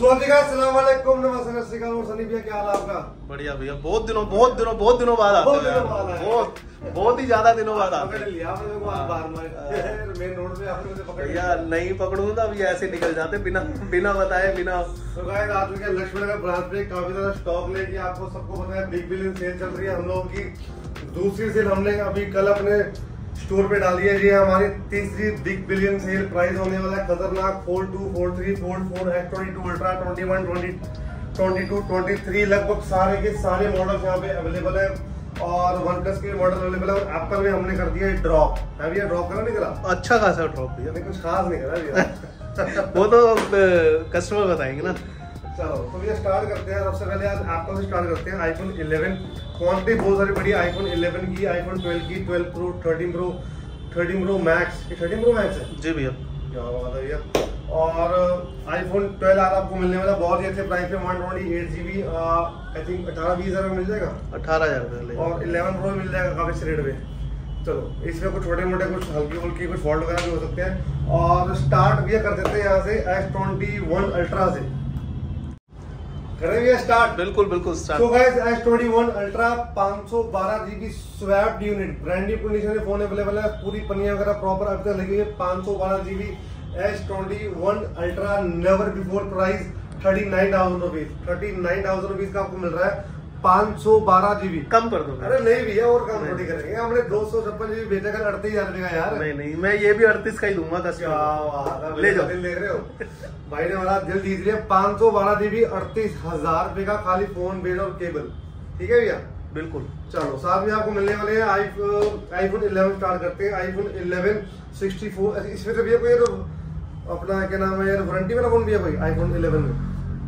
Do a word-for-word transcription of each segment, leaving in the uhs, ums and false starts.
अस्सलाम वालेकुम, नमस्ते सनी भैया, क्या हाल है आपका? बढ़िया भैया, बहुत दिनों बहुत दिनों बहुत दिनों बाद आते बहुत हैं दिनों बाद आए। बहुत बहुत ही ज्यादा दिनों बाद आते पकड़ लिया आपने को आज बार में मेन रोड पे आपने मुझे पकड़ भैया। लिया। नहीं पकड़ूं तो अभी ऐसे निकल जाते बिना बिना बताए बिना। तो गाइस आज के लक्ष्मण नगर ब्रांच पे काफी ज्यादा स्टॉक लेके आपको सबको पता है बिग बिलियन सेल चल रही है हम लोगों की। दूसरी सेल हमने अभी कल अपने स्टोर पे डाली है। ये हमारी तीसरी बिग बिलियन सेल प्राइस होने वाला है खतरनाक fold two, fold three, fold four, X twenty two ultra, twenty one, twenty, twenty two, twenty three, लगभग सारे के सारे मॉडल्स यहाँ पे अवेलेबल है और वन प्लस के मॉडल अवेलेबल है। और एप्पल में हमने कर दिया है ड्रॉप। है भैया, ड्रॉप करा नहीं करा? अच्छा खासा ड्रॉप भैया, नहीं कुछ खास नहीं करा भैया। वो तो कस्टमर बताएंगे ना। चलो तो भैया स्टार्ट करते हैं। सबसे पहले आज एप्पल से स्टार्ट करते हैं। आईफोन इलेवन क्वांटिटी बहुत सारी बड़ी, आईफोन इलेवन की, आईफोन ट्वेल्व की, twelve pro, thirteen pro, thirteen pro max, thirteen pro max है जी भैया, क्या बात है भैया। और आईफोन ट्वेल्व आज आपको मिलने वाला बहुत ही अच्छे प्राइस पे, one twenty eight G B I think अठारह बीस हजार में मिल जाएगा, अठारह हजार और इलेवन प्रो मिल जाएगा काफी रेट पे। चलो इसमें कुछ छोटे मोटे कुछ हल्की फुल्की कुछ फॉल्ट वगैरह भी हो सकते हैं। और स्टार्ट भैया कर देते हैं यहाँ से एस ट्वेंटी वन अल्ट्रा से। करें भैया स्टार्ट? बिल्कुल बिल्कुल स्टार्ट। तो guys S twenty one ultra पाँच सौ बारह GB swapped unit, brand new condition में फोन अवेलेबल है, पूरी पनिया वगैरह प्रॉपर अब तक लगी है। पाँच सौ बारह GB S twenty one ultra, never before price thirty nine thousand rupees, thirty nine thousand rupees का आपको मिल रहा है पाँच सौ बारह जीबी। कम कर दो। अरे नहीं भैया, और कम थोड़ी करेंगे, हमने दो सौ छप्पन जीबी बेचा कर अड़तीस हजार रुपए का यार। नहीं नहीं, मैं ये भी अड़तीस का ही दूंगा कस्टमर। ले जाओ, ले रहे हो भाई ने हमारा दिल जीत लिया। पाँच सौ बारह जीबी अड़तीस हजार रुपए का, खाली फोन, बेल और केबल। ठीक है भैया, बिल्कुल। चलो साथ में आपको मिलने वाले हैं आईफोन इलेवन स्टार्ट करते हैं। आईफोन इलेवन सिक्सटी फोर, इसमें तो भैया कोई तो अपना क्या नाम है यार, वारंटी वाला फोन भैया कोई आईफोन इलेवन में?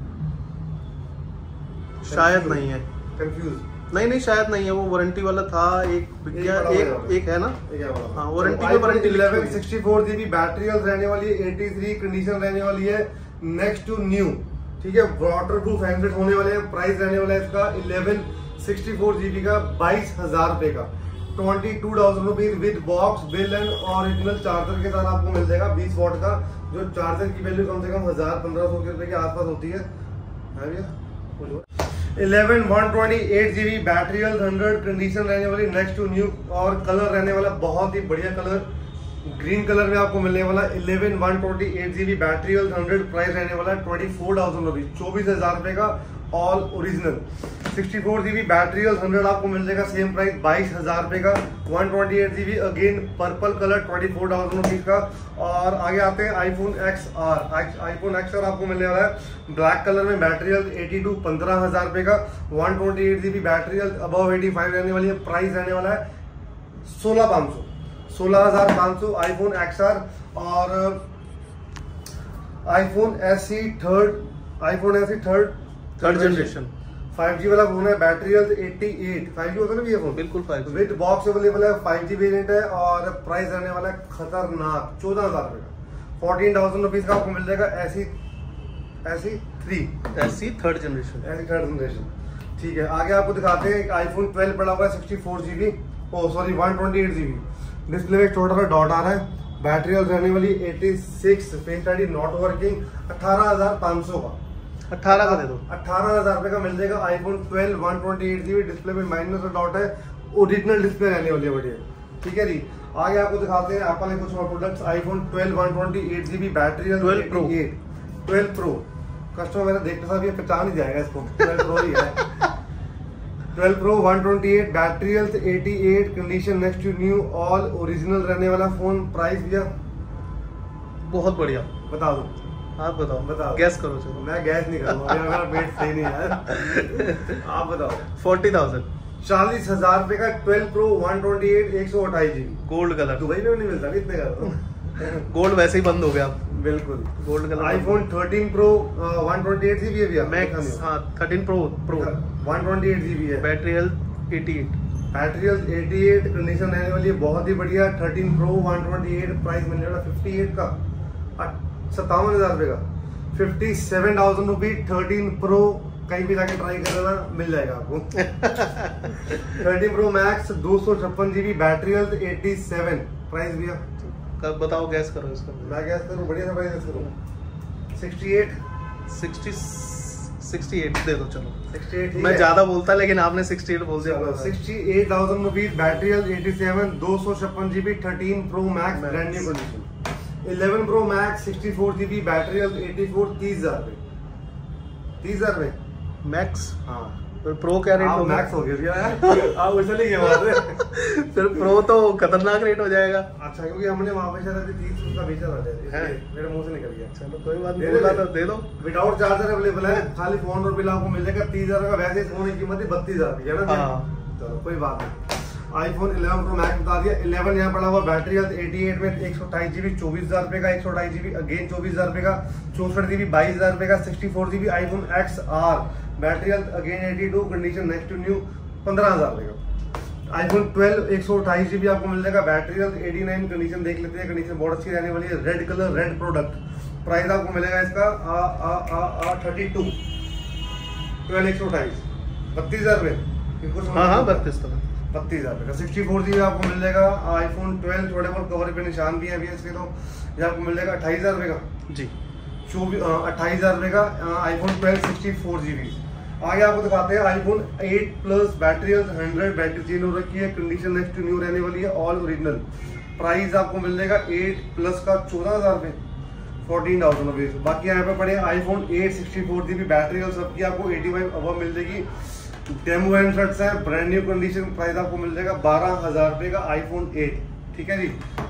शायद नहीं है, कंफ्यूज नहीं नहीं शायद नहीं है, वो वारंटी वाला था एक बिकिया, एक एक एक है ना। हाँ, वारंटी में warranty eleven sixty four GB battery health रहने वाली है, एटी थ्री कंडीशन रहने वाली है, नेक्स्ट टू न्यू। ठीक है, वाटर प्रूफ हैंडसेट होने वाले हैं। प्राइस रहने वाला है इसका इलेवन सिक्सटी फोर जीबी का बाईस हजार रुपए का, twenty two thousand rupees with box, bill and original charger के साथ आपको मिल जाएगा। बीस वॉट का, जो चार्जर की वैल्यू कम से कम हजार पंद्रह सौ रुपए के आसपास होती है भैया। Eleven one twenty eight GB battery health, hundred condition रहने वाली, नेक्स्ट टू न्यू, और कलर रहने वाला बहुत ही बढ़िया कलर, ग्रीन कलर में आपको मिलने वाला। Eleven one twenty eight GB battery health, hundred, price रहने वाला ट्वेंटी फोर थाउजेंड रुपीज, चौबीस हजार रुपए का, all original. Sixty four GB battery health, hundred आपको मिल जाएगा सेम प्राइस बाईस हजार रुपए का। One twenty eight GB again purple colour, twenty four thousand rupees का। और आगे आते हैं iPhone X R. IPhone X R आपको मिलने वाला है ब्लैक कलर में, बैटरी हेल्थ एटी टू, पंद्रह हजार रुपए का, one twenty eight GB battery health, above eighty five रहने वाली है। प्राइस रहने वाला है सोलह पाँच सौ, सोलह हजार पाँच सौ आईफोन एक्स आर। और iPhone SE third, iPhone SE third third generation five G वाला फोन है, battery health eighty eight, five G होता है ना ये फोन? बिल्कुल five G with box available है, फाइव जी वेरिएंट है। और प्राइस रहने वाला है खतरनाक चौदह हजार रुपए का, फोर्टीन थाउजेंड रुपीज का आपको मिल जाएगा। ऐसी SE three SE third generation, SE third generation. ठीक है, आगे आपको दिखाते हैं आईफोन ट्वेल्व पड़ा हुआ है, sixty four GB, oh sorry one twenty eight GB, display में छोटा सा डॉट आ रहा है, बैटरी हेल्थ रहने वाली eighty six, face ID not working, अठारह हजार पाँच सौ का, अठारह का दे दो, अठारह हजार रुपए का मिल जाएगा। IPhone twelve one twenty eight GB, display में माइनस डॉट है, ओरिजिनल डिस्प्ले रहने वाली है, बढ़िया। ठीक है जी, आगे आपको दिखाते हैं एप्पल के कुछ और products. IPhone twelve one twenty eight GB battery, twelve pro, twelve pro customer मेरा देखते साहब ये पहचान ही जाएगा इसको, ट्वेल्व प्रो ही है। Twelve pro one twenty eight battery health eighty eight condition, next to new, all original रहने वाला फोन। प्राइस भैया बहुत बढ़िया, बता दो आप बताओ, बताओ, गैस करो। चलो मैं गैस नहीं करूंगा, मेरा वेट सही नहीं है। आप बताओ। फोर्टी थाउजेंड, चालीस हजार रुपए का, twelve pro one twenty eight, एक सौ अट्ठाईस जीबी, गोल्ड कलर। दुबई में भी नहीं मिलता इतने का। गोल्ड वैसे ही बंद हो गया, बिल्कुल gold colour. IPhone thirteen pro one twenty eight GB है भैया, मैक्स, हाँ thirteen pro pro one twenty eight GB है, battery health eighty eight, battery health eighty eight condition रहने वाली है, बहुत ही बढ़िया। Thirteen pro one twenty eight, price मिलने वाला फिफ्टी एट का, सत्तावन हजार रुपए का, fifty seven thousand rupees. Thirteen pro कहीं भी जाके ट्राई कर लेना, मिल जाएगा आपको। थर्टीन प्रो मैक्स दो सौ छप्पन GB, battery health eighty seven, price भैया बताओ, गैस करो इसका। मैं गैस करूँ, बढ़िया से बढ़िया गैस करूँ। Sixty eight sixty sixty eight दे दो चलो। सिक्सटी एट मैं ज्यादा बोलता लेकिन आपने सिक्सटी एट बोल दिया। Sixty eight thousand rupees battery health eighty seven, दो सौ छप्पन GB, thirteen pro max brand new condition. Eleven pro max sixty four GB battery health eighty four, तीस हजार रुपए तीस हजार रुपए मैक्स। हाँ प्रो क्या रेट होगा? मैक्स हो गया आप चले गए वहां से फिर प्रो तो खतरनाक रेट हो जाएगा। अच्छा क्योंकि हमने वहां पे शायद अभी तीस का बेचा था मेरे मुंह से निकल गया। चलो कोई बात नहीं, बोला था दे दो। विदाउट चार्जर अवेलेबल है, खाली फोन और बिल आपको मिल जाएगा तीस हजार का। वैसे फोन की कीमत बत्तीस हजार की है ना। चलो कोई बात नहीं। आईफोन इलेवन प्रो मैक्स बता दिया। इलेवन यहाँ पड़ा हुआ बैटरी हेल्थ एटी एट में एक सौ अट्ठाईस जीबी चौबीस हजार रुपए का, एक सौ अट्ठाईस जीबी अगेन चौबीस हजार रुपए का, चौसठ जीबी बाईस हजार रुपए का, sixty four GB iPhone X R battery health again eighty two condition next to new, पंद्रह हजार रुपए का। आईफोन ट्वेल्व एक सौ अट्ठाईस जीबी आपको मिल जाएगा, battery health eighty nine, condition देख लेते हैं, कंडीशन बहुत अच्छी रहने वाली है। Red colour red product, price आपको मिलेगा इसका ah ah ah ah thirty two twelve एक सौ अट्ठाईस बत्तीस हजार रुपए। हाँ हाँ बत्तीस बत्तीस हजार रुपए का। सिक्सटी फोर जीबी आपको मिल जाएगा आईफोन ट्वेल्व, थोड़े बहुत कवर पे निशान भी है अभी इसके, तो ये आपको मिल जाएगा अट्ठाईस हजार रुपए का जी, चौबीस अट्ठाईस हजार रुपए का iPhone twelve sixty four GB. आगे आपको दिखाते हैं iPhone eight plus battery hundred, battery change हो रखी है, कंडीशन नेक्स्ट टू न्यू रहने वाली है, ऑल ओरिजिनल। प्राइस आपको मिल जाएगा एट प्लस का चौदह हजार रुपए, फोर्टीन थाउजेंड रुपीज। बाकी यहाँ पे पड़े iPhone eight sixty four GB battery और सबकी आपको एटी फाइव अब मिल जाएगी। डेमो एंड शर्ट्स है, ब्रांड न्यू कंडीशन, प्राइस आपको मिल जाएगा बारह हजार रुपए का आईफोन एट। ठीक है जी।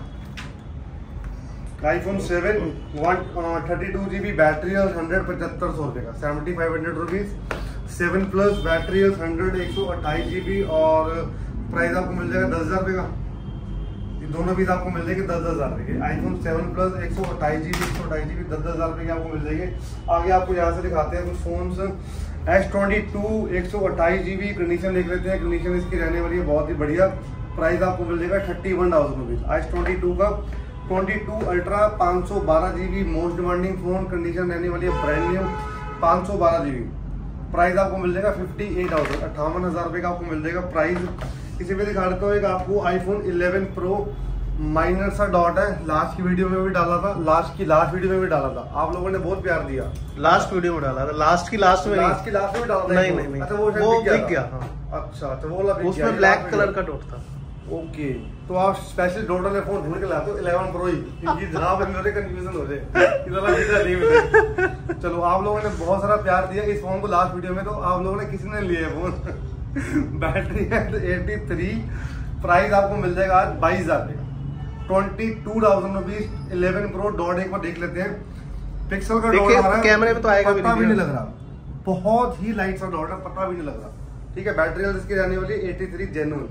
IPhone seven one thirty two GB battery और हंड्रेड पचहत्तर सौ रुपए का, seventy five hundred rupees. Seven plus battery और हंड्रेड एक सौ अट्ठाईस जीबी और प्राइस आपको मिल जाएगा दस हजार रुपए का। ये दोनों पीस आपको मिल जाएंगे दस दस हजार रुपए के। आईफोन सेवन प्लस एक सौ अट्ठाईस जीबी एक सौ अट्ठाईस जीबी दस दस हजार रुपए के आपको मिल जाएंगे। आगे आपको यहाँ से दिखाते हैं कुछ फोन। एस ट्वेंटी टू एक सौ अट्ठाईस जीबी, कंडीशन देख लेते हैं, कंडीशन इसकी रहने वाली है बहुत ही बढ़िया। प्राइस आपको मिल जाएगा thirty one thousand rupees. S twenty two का ट्वेंटी टू अल्ट्रा पाँच सौ बारह GB most demanding phone, condition रहने वाली है ब्रांड न्यू, पाँच सौ बारह जीबी। प्राइस आपको मिल जाएगा फिफ्टी एट थाउजेंड, अट्ठावन हजार रुपए का आपको मिल जाएगा प्राइस। इसी पे दिखा देता हूँ एक आपको आईफोन इलेवन प्रो, माइनर सा डॉट है, लास्ट की वीडियो में भी डाला था, लास्ट की लास्ट वीडियो में भी डाला था, आप लोगों ने बहुत प्यार दिया। लास्ट वीडियो में डाला था, लास्ट की लास्ट में लास्ट की लास्ट में डाला था। नहीं नहीं नहीं, अच्छा वो वो बिक गया। अच्छा तो वो वाला उसमें ब्लैक कलर का डॉट था। ओके तो आप स्पेशल डॉट वाले फोन ढूंढ के लाते हो इलेवन प्रो ही, क्योंकि जनाब मेरे कंफ्यूजन हो जाए इतना इतना नहीं मिले। चलो आप लोगों ने बहुत सारा प्यार दिया इस फोन को लास्ट वीडियो में, तो आप लोगों ने किसी ने लिया फोन। बैटरी है एटी थ्री, प्राइस आपको मिल जाएगा आज बाईस हजार रुपये, twenty two thousand rupees. Eleven pro dot एक बार देख लेते हैं, पिक्सल का डॉट आ रहा है, कैमरे में तो आएगा पता भी नहीं लग रहा, बहुत ही लाइट सा डॉट है, पता भी नहीं लग रहा। ठीक है, बैटरी हेल्थ इसकी रहने वाली एटी थ्री जेन्युइन।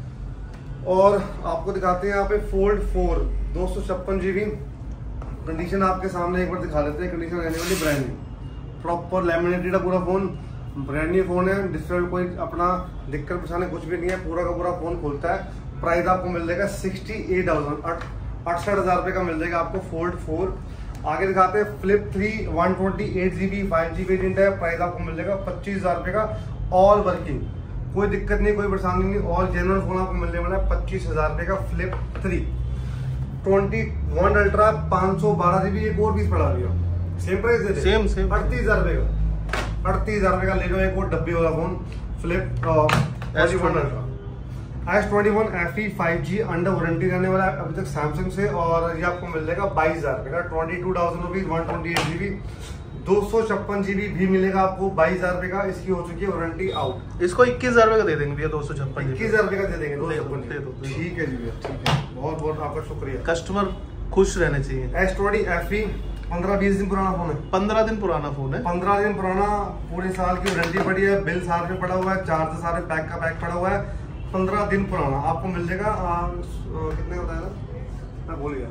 और आपको दिखाते हैं यहाँ पे फोल्ड फोर दो सौ छप्पन जीबी, कंडीशन आपके सामने एक बार दिखा देते हैं, कंडीशन रहने वाली ब्रांड न्यू, प्रॉपर लैमिनेटेड है पूरा फोन, ब्रांड न्यू फोन है, डिस्प्ले में कोई अपना दिक्कत परेशानी कुछ भी नहीं है, पूरा का पूरा फोन खुलता है। प्राइस आपको मिल जाएगा सिक्सटी एट थाउजेंड, अड़सठ हजार रुपए का मिल जाएगा आपको फोल्ड फोर। आगे दिखाते हैं flip three one twenty eight GB five G variant है, प्राइस आपको मिल जाएगा पच्चीस हजार रुपए का, ऑल वर्किंग, कोई दिक्कत नहीं, कोई परेशानी नहीं, ऑल जेन्युइन फोन आपको मिलने वाला है पच्चीस हजार रुपए का flip three. Twenty one ultra पाँच सौ बारह जीबी, एक और पीस पड़ा हुआ, सेम प्राइस दे सेम सेम अड़तीस हजार रुपए का, अड़तीस हजार रुपए का ले लो एक और डब्बे वाला phone flip S one ultra. S twenty one F E five G under warranty रहने वाला है अभी तक सैमसंग से, और ये आपको मिल जाएगा बाईस हजार रुपए का, twenty two thousand rupees, one twenty eight GB, दो सौ छप्पन जीबी भी मिलेगा आपको बाईस हजार रुपए का, इसकी हो चुकी है वारंटी आउट। इसको इक्कीस हजार रुपए का दे देंगे भैया, दो सौ छप्पन इक्कीस हजार रुपए का दे देंगे, दो सौ दे दो। ठीक है जी भैया, ठीक है, बहुत बहुत आपका शुक्रिया। कस्टमर खुश रहने चाहिए। एस ट्वेंटी एफ ई पंद्रह बीस दिन पुराना फोन है, पंद्रह दिन पुराना फोन है, पंद्रह दिन पुराना, पूरे साल की वारंटी पड़ी है, बिल साथ में पड़ा हुआ है, चार्जर सारे पैक का पैक पड़ा हुआ है, पंद्रह दिन पुराना आपको मिल जाएगा। कितने का बताया था मैं भूल गया,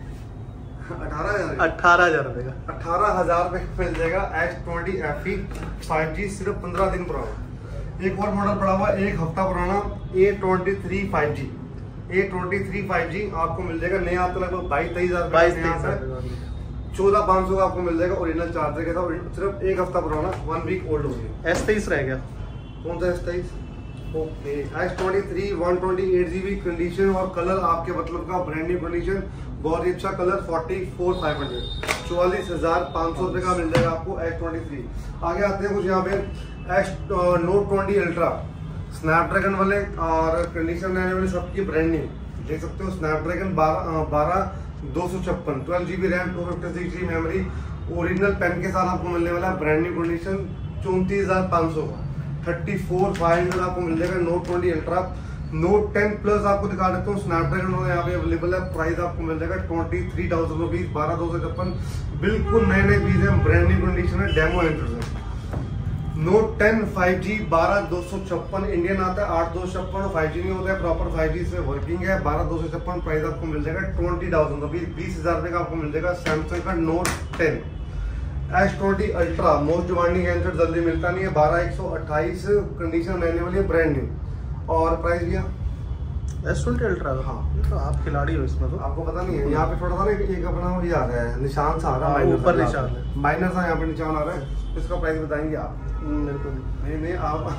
अठारह हजार अठारह हजार रुपए का, अठारह हजार रुपए मिल जाएगा S twenty F E five G, सिर्फ पंद्रह दिन पुराना। एक और मॉडल पड़ा हुआ है एक हफ्ता पुराना, A twenty three five G, A twenty three five G आपको मिल जाएगा नया आता लगभग बाईस तेईस हजार बाईस तेईस चौदह पाँच सौ का आपको मिल जाएगा, ओरिजिनल चार्जर के साथ, सिर्फ एक हफ्ता पुराना, वन वीक ओल्ड हो गया। एस तेईस रह गया, कौन सा एस तेईस? Okay, S twenty three one twenty eight GB, condition और कलर आपके मतलब का ब्रांड न्यू कंडीशन, बहुत ही अच्छा colour, forty four five hundred. चौवालीस हजार पाँच सौ रुपए का मिल जाएगा आपको एस ट्वेंटी थ्री। आगे आते हैं कुछ यहाँ पे S note twenty ultra Snapdragon वाले और कंडीशन रहने वाले सबकी ब्रांड न्यू देख सकते हो। स्नैपड्रैगन बारह बारह दो सौ छप्पन twelve G B RAM two fifty six G memory original pen के साथ आपको मिलने वाला ब्रांड न्यू कंडीशन चौंतीस हजार पाँच सौ का थर्टी फोर फाइव हंड्रेड आपको मिल जाएगा। Note twenty ultra note ten plus आपको दिखा देता हूँ स्नैपड्रैगन यहाँ पे अवेलेबल है। प्राइस आपको मिल जाएगा ट्वेंटी थ्री थाउजेंड रुपीज बारह दो सौ छप्पन बिल्कुल नए नए पीस है ब्रांड न्यू कंडीशन है डेमो एंट्रेंस है। नोट टेन फाइव जी बारह दो सौ छप्पन इंडियन आता है आठ दो सौ छप्पन फाइव जी नहीं होता है प्रॉपर फाइव जी इसमें वर्किंग है बारह दो सौ छप्पन प्राइस आपको मिल जाएगा ट्वेंटी थाउजेंड रुपीज बीस हजार रुपये का आपको मिल जाएगा। सैमसंग का note ten S twenty ultra most demanding handset जल्दी मिलता नहीं है बारह एक सौ अट्ठाईस कंडीशन रहने वाली है ब्रांड न्यू और प्राइस भैया एस ट्वेंटी अल्ट्रा। हाँ तो आप खिलाड़ी हो इसमें तो आपको पता नहीं है यहाँ पे थोड़ा सा ना एक अपना ये आ रहा है निशान सा आ रहा है ऊपर निशान है माइनर सा यहाँ पे निशान आ रहा है इसका प्राइस बताएंगे आप? मेरे को नहीं नहीं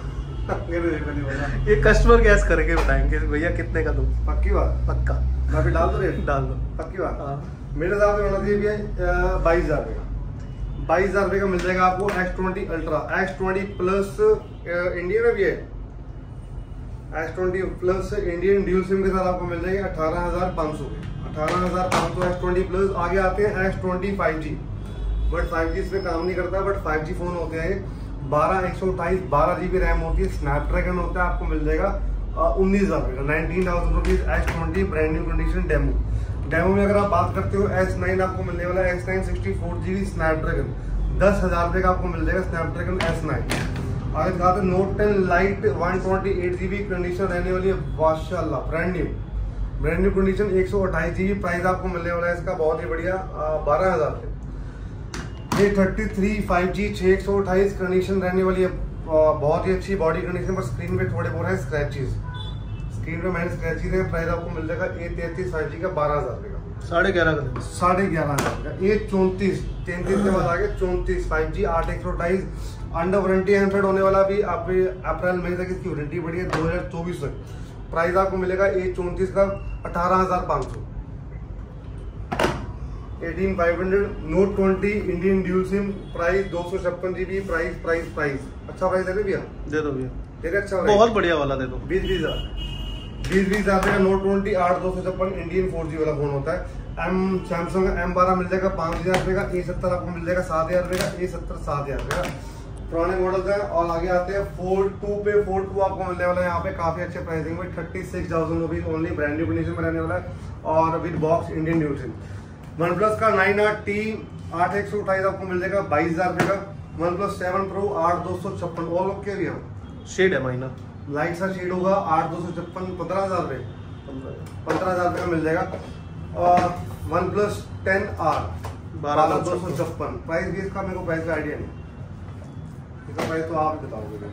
आप ये कस्टमर गैस करके बताएंगे भैया कितने का दूं। पक्की बात पक्का मैं फिर डाल दो रेट डाल दो पक्की बात। हाँ। मेरे हिसाब से होना चाहिए भैया बाईस हजार रुपये का बाईस हजार रुपये का मिल जाएगा आपको X twenty ultra X twenty plus Indian है भैया S twenty plus Indian dual SIM के साथ आपको मिल जाएगी अठारह हजार पाँच सौ अठारह हजार पाँच सौ एस ट्वेंटी प्लस। आगे आते हैं S twenty five G but five G इसमें काम नहीं करता बट फाइव जी फोन होते हैं बारह एक सौ अट्ठाईस बारह जी बी रैम होती है स्नैपड्रैगन होता है आपको मिल जाएगा उन्नीस हजार रुपये का nineteen thousand rupees S twenty brand new condition demo demo में अगर आप बात करते हो एस नाइन आपको मिलने वाला है S nine sixty four G B Snapdragon दस हजार रुपये का आपको मिल जाएगा स्नैपड्रैगन एस नाइन। आगे दिखाते हैं note ten lite one twenty eight G B condition रहने वाली है माशाल्लाह brand new brand new condition एक सौ अट्ठाईस जी बी प्राइस आपको मिलने वाला है इसका बहुत ही बढ़िया बारह हजार रुपये। A thirty three five G छः एक सौ अट्ठाईस कंडीशन रहने वाली है बहुत ही अच्छी बॉडी कंडीशन पर स्क्रीन पे थोड़े बहुत है स्क्रैचेस स्क्रीन पे मैंने स्क्रैचेस है प्राइस आपको मिल जाएगा ए तैतीस फाइव जी का बारह हजार रुपये का साढ़े ग्यारह का साढ़े ग्यारह हजार का। ए चौंतीस तैंतीस के बाद आगे चौंतीस फाइव जी आठ एक सौ अट्ठाईस अंडर वारंटी हैंडसेट होने वाला भी आप अप्रैल मई तक इसकी वारंटी बढ़ी है दो हजार चौबीस तक। प्राइस आपको मिलेगा ए चौंतीस का अठारह हजार पाँच सौ eighteen five hundred note twenty Indian dual SIM price दो सौ छप्पन G B price price price अच्छा प्राइस है भैया दे दो भैया ठीक है अच्छा बहुत बढ़िया वाला दे दो बीस बीस हजार बीस बीस हजार का नोट ट्वेंटी आठ दो सौ छप्पन इंडियन फोर जी वाला फोन होता है। एम सैमसंग का एम बारह मिल जाएगा पाँच हजार रुपये का ए सत्तर आपको मिल जाएगा सात हजार रुपये का ए सत्तर सात हजार रुपये का पुराने मॉडल है। और आगे आते हैं फोल्ड टू पे फोल्ड टू आपको मिलने वाला है यहाँ पे काफी अच्छे प्राइसिंग में thirty six thousand rupees only brand new condition में रहने वाला है और with box Indian dual SIM. One plus का नाइन आर टी आठ एक सौ अट्ठाईस आपको मिल जाएगा बाईस हजार रुपये का। वन प्लस सेवन प्रो आठ दो सौ छप्पन ऑल ओके भी शेड है माइनर लाइट सा शेड होगा आठ दो सौ छप्पन पंद्रह हजार रुपये पंद्रह हजार रुपये का मिल जाएगा। और वन प्लस टेन आर बारह दो सौ छप्पन प्राइस भी इसका मेरे को प्राइस का आइडिया नहीं इसका प्राइस तो आप बताओगे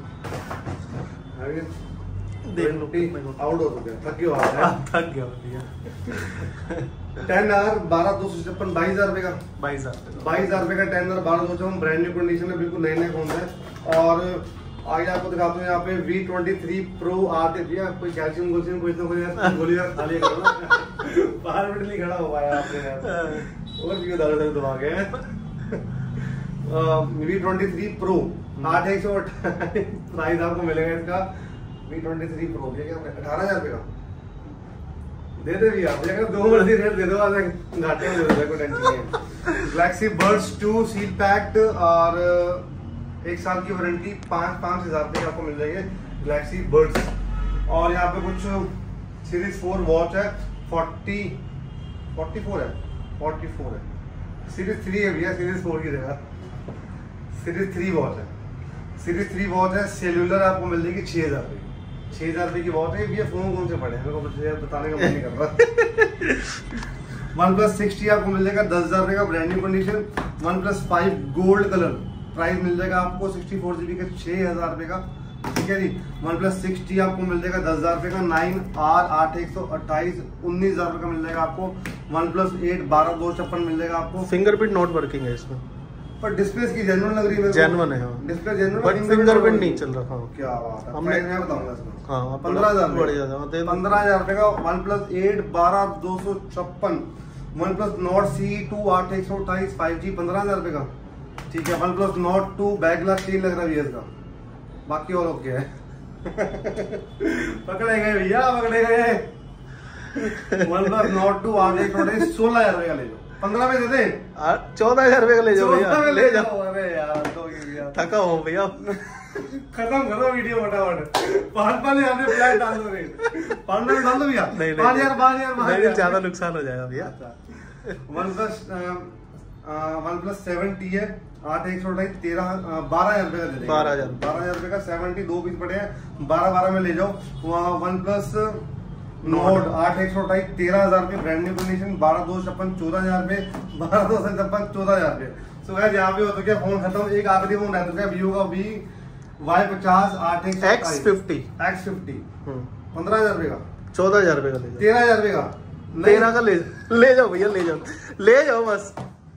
आउट हो गया थक गया थक गया टेन आर बारह दो सौ छप्पन बाईस हजार रुपये का बाईस हजार बाईस हजार रुपये का टेन आर बारह दो सौ छप्पन ब्रांड न्यू कंडीशन है बिल्कुल नए नए फोन है। और आगे आपको दिखाता हूँ यहाँ पे वी ट्वेंटी थ्री प्रो आते भैया कोई कैल्शियम गोल्शियम कोई तो कोई गोली खाली करो ना बाहर मिनट नहीं खड़ा हुआ है आपने यार और भी उदाहरण से दबा गए वी ट्वेंटी थ्री प्रो आठ एक सौ अट्ठाईस प्राइस आपको मिलेगा इसका वी ट्वेंटी थ्री प्रो अठारह हजार रुपये का दे दे भैया भैया दो मर्जी रेट दे दो घाटे में दे दो कोई टेंशन नहीं है। Galaxy buds two seal packed और एक साल की वारंटी पाँच पाँच हजार रुपये आपको मिल जाएंगे गैलेक्सी बड्स। और यहाँ पे कुछ सीरीज फोर वॉच है फोर्टी फोर्टी फोर है फोर्टी फोर है सीरीज थ्री है भैया सीरीज फोर की जगह सीरीज थ्री वॉच है सीरीज थ्री वॉच है सेल्यूलर आपको मिल जाएगी छः हजार रुपये छः हजार रुपये की वॉच है भैया फोन कौन से पड़े हैं मेरे को बताने का मन नहीं कर रहा। वन प्लस सिक्सटी आपको मिल जाएगा दस हजार रुपये का brand new condition. One plus five gold colour price मिल जाएगा आपको सिक्सटी फोर जीबी का छः हजार रुपये का ठीक है जी। वन प्लस सिक्सटी आपको मिल जाएगा दस हजार रुपये का। नाइन आर आठ एक सौ अट्ठाईस उन्नीस हजार रुपये का मिल जाएगा आपको। वन प्लस एट बारह दो छप्पन मिल जाएगा आपको। फिंगरप्रिंट नॉट वर्किंग है इसमें पर डिस्प्ले की जेन्युइन लग रही है जेन्युइन है डिस्प्ले जेन्युइन बट फिंगरप्रिंट नहीं चल रहा। हाँ क्या बात है हमने मैं बताऊंगा इसमें हाँ पंद्रह हजार बढ़िया था पंद्रह हजार रुपये का। वन प्लस एट बारह दो सौ छप्पन one plus Nord C two आठ एक सौ अट्ठाईस फाइव जी पंद्रह हजार रुपए का। ठीक है, one plus Nord two back glass तीन लग रहा है इसका, बाकी और ओके है। पकड़े गए भैया, पकड़े गए। वन प्लस नॉट टू आठ एक सौ अट्ठाईस सोलह हजार रुपए का ले लो, पंद्रह में दे दे, चौदह हजार रुपए का ले जाओ भैया, ले जाओ। अरे यार तो भैया थका हो भैया, खत्म करो वीडियो फटाफट। पाँच पाँच हजार में फ्लैट डाल दो, पाँच में डाल दो भैया, नहीं पाँच हजार पाँच हजार नहीं, ज्यादा नुकसान हो जाएगा भैया। One plus one plus seven T है, आठ एक सौ अट्ठाईस तेरह बारह हजार रुपए का दे देंगे, बारह हजार बारह हजार रुपए का सेवेंटी दो पीस पड़े हैं, बारह बारह में ले जाओ। वहाँ वन प्लस नोट आठ एक सौ अट्ठाईस तेरह हजार रुपए ब्रांड न्यू कंडीशन, बारह दो छप्पन चौदह हजार रुपए, बारह दो सौ छप्पन चौदह हजार रुपए। सो गाइस यहाँ पे हो तो क्या फोन खत्म, एक आखिरी फोन है तो क्या वीवो का वी वाई पचास आठ एक एक्स फिफ्टी एक्स फिफ्टी पंद्रह हजार रुपए का, चौदह हजार रुपए का ले जाओ, तेरह हजार रुपए का, तेरह का ले ले जाओ भैया, ले जाओ ले जाओ बस।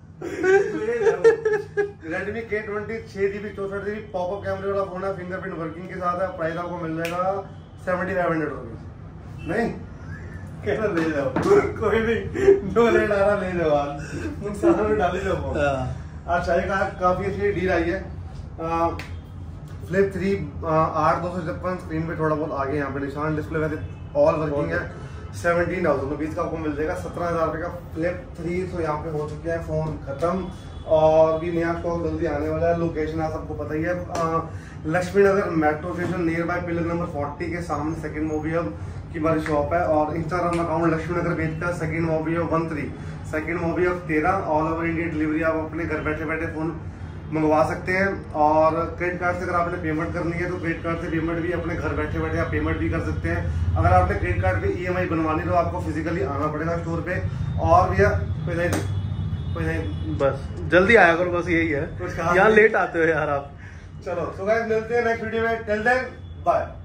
रेडमी के ट्वेंटी छह जीबी चौसठ जीबी पॉपअप कैमरे वाला फोन है, फिंगरप्रिंट वर्किंग के साथ है, प्राइस आपको मिल जाएगा सेवेंटी फाइव हंड्रेड रुपीज। नहीं कहना ले जाओ, कोई नहीं, जो ले डाला ले जाओ, नुकसान में डाली जाओ फोन। अच्छा एक काफी अच्छी डील आई है, फ्लिप थ्री आठ दो सौ छप्पन, स्क्रीन पे थोड़ा बहुत आगे यहाँ पे निशान, डिस्प्ले वैसे ऑल वर्किंग है, सेवनटीन थाउजेंड रुपीज का आपको मिल जाएगा, सत्रह हजार रुपए का फ्लिप थ्री। तो यहाँ पे हो चुके हैं फोन खत्म, और भी नया स्टॉक जल्दी आने वाला है। लोकेशन आप सबको पता ही है, Laxmi Nagar metro station nearby pillar number forty के सामने सेकंड मूवी हब की हमारी शॉप है, और Instagram account Laxmi Nagar page का second movie hub one three second movie hub तेरह, ऑल ओवर इंडिया डिलीवरी आप अपने घर बैठे बैठे फोन मंगवा सकते हैं। और क्रेडिट कार्ड से अगर आपने पेमेंट करनी है तो क्रेडिट कार्ड से पेमेंट भी अपने घर बैठे बैठे आप पेमेंट भी कर सकते हैं। अगर आपने क्रेडिट कार्ड पे ईएमआई बनवानी तो आपको फिजिकली आना पड़ेगा स्टोर पे। और भैया कोई नहीं कोई नहीं बस जल्दी आया करो, बस यही है, यहाँ लेट आते हो यार आप। चलो सो गाइस मिलते हैं नेक्स्ट वीडियो में, टिल देन बाय।